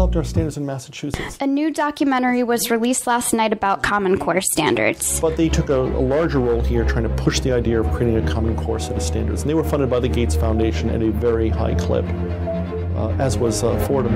developed our standards in Massachusetts. A new documentary was released last night about Common Core standards. But they took a larger role here trying to push the idea of creating a Common Core set of standards. And they were funded by the Gates Foundation at a very high clip, as was Fordham.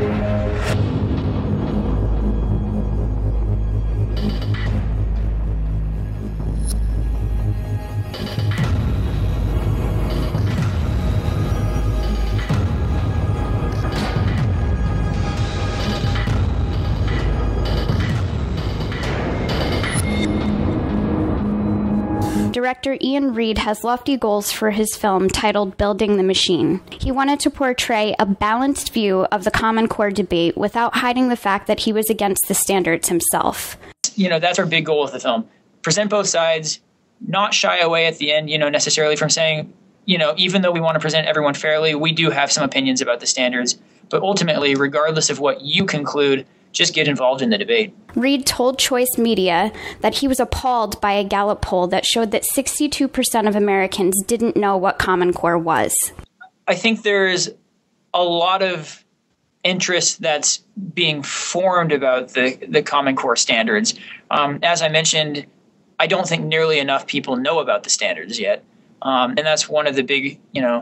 Director Ian Reid has lofty goals for his film titled Building the Machine. He wanted to portray a balanced view of the Common Core debate without hiding the fact that he was against the standards himself. That's our big goal with the film. Present both sides, not shy away at the end, necessarily from saying, even though we want to present everyone fairly, we do have some opinions about the standards. But ultimately, regardless of what you conclude, just get involved in the debate. Reid told Choice Media that he was appalled by a Gallup poll that showed that 62% of Americans didn't know what Common Core was. I think there's a lot of interest that's being formed about the Common Core standards. As I mentioned, I don't think nearly enough people know about the standards yet. And that's one of the big,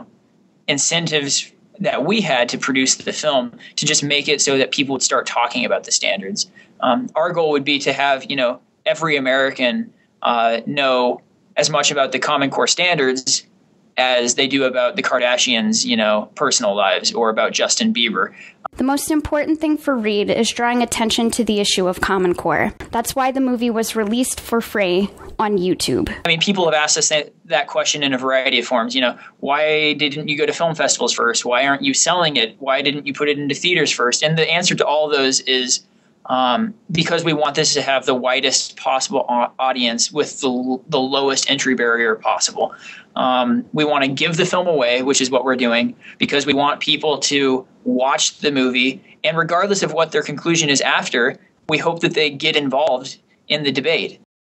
incentives that we had to produce the film, to just make it so that people would start talking about the standards. Our goal would be to have, every American know as much about the Common Core standards as they do about the Kardashians', personal lives, or about Justin Bieber. The most important thing for Reid is drawing attention to the issue of Common Core. That's why the movie was released for free on YouTube. People have asked us that question in a variety of forms. Why didn't you go to film festivals first? Why aren't you selling it? Why didn't you put it into theaters first? And the answer to all of those is because we want this to have the widest possible audience with the lowest entry barrier possible. We want to give the film away, which is what we're doing, because we want people to watch the movie, and regardless of what their conclusion is after, we hope that they get involved in the debate.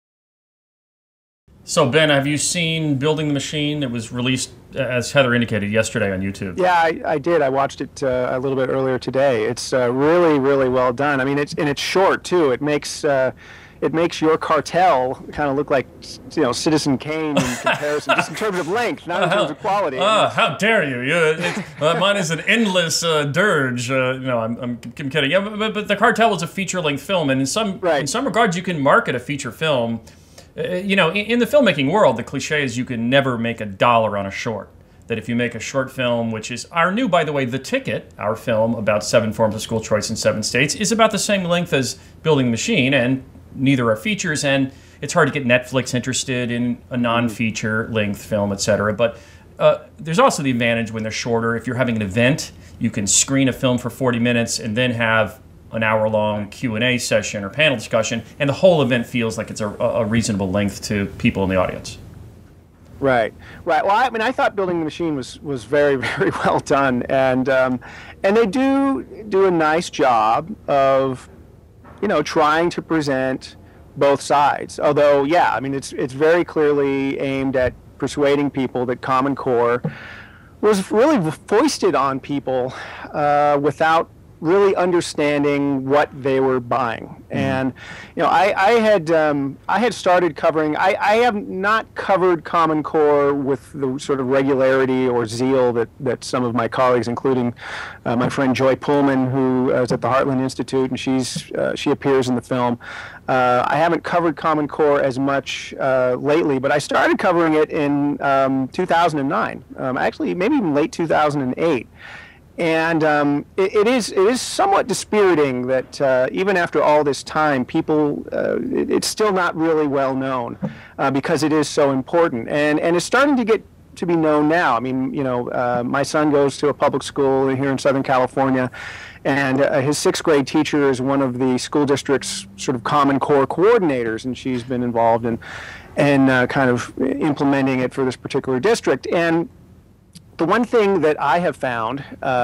So, Ben, have you seen Building the Machine? It was released, as Heather indicated, yesterday on YouTube. Yeah, I did. I watched it a little bit earlier today. It's really, really well done. It's short too. It makes your cartel kind of look like, Citizen Kane in comparison, just in terms of length, not in terms of quality. How dare you? Mine is an endless dirge. I'm kidding. Yeah, but the cartel is a feature-length film, and in some regards, you can market a feature film. In the filmmaking world, the cliche is you can never make $1 on a short. That if you make a short film, which is our new, by the way, The Ticket, our film about 7 forms of school choice in 7 states, is about the same length as Building the Machine, and neither are features, and it's hard to get Netflix interested in a non-feature length film, etc. But there's also the advantage when they're shorter. If you're having an event, you can screen a film for 40 minutes and then have an hour-long Q&A session or panel discussion, and the whole event feels like it's a reasonable length to people in the audience. Right. Well, I thought Building the Machine was very, very well done, and they do a nice job of, trying to present both sides. Although, it's very clearly aimed at persuading people that Common Core was really foisted on people without really understanding what they were buying. And I had started covering. I have not covered Common Core with the sort of regularity or zeal that some of my colleagues, including my friend Joy Pullman, who is at the Heartland Institute, and she appears in the film. I haven't covered Common Core as much lately, but I started covering it in 2009, actually maybe even late 2008. And it is somewhat dispiriting that even after all this time, it's still not really well known because it is so important. And it's starting to get to be known now. My son goes to a public school here in Southern California, and his 6th grade teacher is one of the school district's sort of Common Core coordinators, and she's been involved in kind of implementing it for this particular district. And the one thing that I have found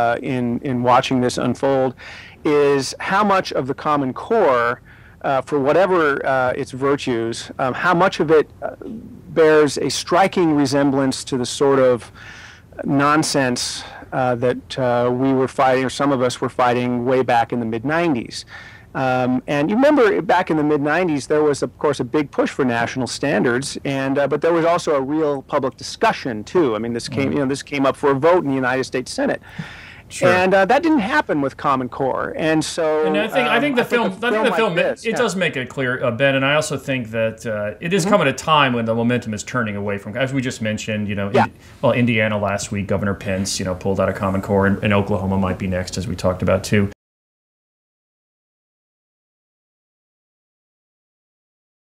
in watching this unfold is how much of the Common Core, for whatever its virtues, how much of it bears a striking resemblance to the sort of nonsense that we were fighting, or some of us were fighting way back in the mid-'90s. And you remember back in the mid-'90s, there was, of course, a big push for national standards, and but there was also a real public discussion too. I mean, this came up for a vote in the United States Senate. Sure. And that didn't happen with Common Core, and so. And I think the film does make it clear, Ben. And I also think that it is coming at a time when the momentum is turning away from, as we just mentioned. Indiana last week, Governor Pence, pulled out of Common Core, and Oklahoma might be next, as we talked about too.